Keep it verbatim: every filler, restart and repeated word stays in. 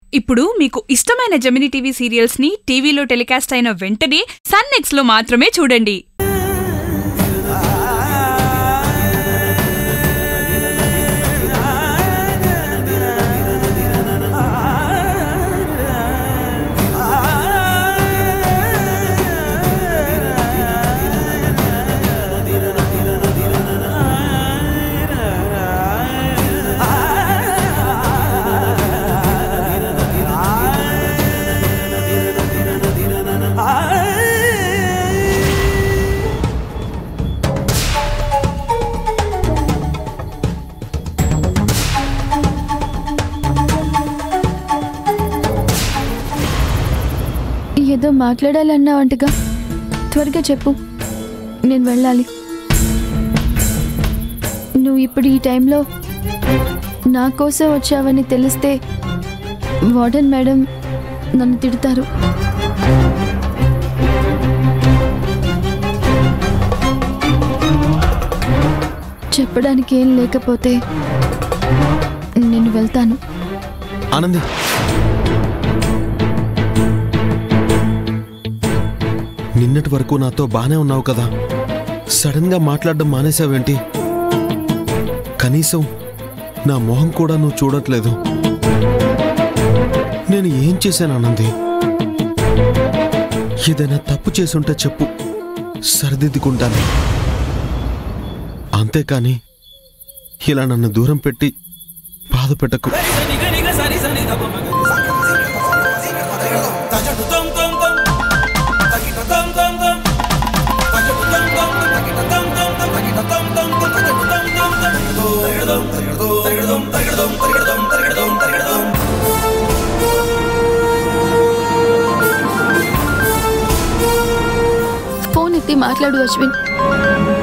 ఇప్పుడు మీకు ఇష్టమైన జెమినీ టీవీ సీరియల్స్ ని టీవీలో టెలికాస్ట్ అయిన వెంటనే సన్ నెక్స్ట్ లో మాత్రమే చూడండి. ఏదో మాట్లాడాలన్నావంటగా, త్వరగా చెప్పు, నేను వెళ్ళాలి. నువ్వు ఇప్పుడు ఈ టైంలో నా కోసం వచ్చావని తెలిస్తే వార్డెన్ మేడం నన్ను తిడతారు. చెప్పడానికి ఏం లేకపోతే నేను వెళ్తాను. ఆనంది, నిన్నటి వరకు నాతో బానే ఉన్నావు కదా, సడన్ గా మాట్లాడడం మానేసావేంటి? కనీసం నా మొహం కూడా నువ్వు చూడట్లేదు. నేను ఏం చేశాను ఆనంది? ఏదైనా తప్పు చేసుంటే చెప్పు, సరిదిద్దుకుంటాను. అంతేకాని ఇలా నన్ను దూరం పెట్టి బాధ పెట్టకు. ఫోన్ ఎత్తి మాట్లాడు అశ్విన్.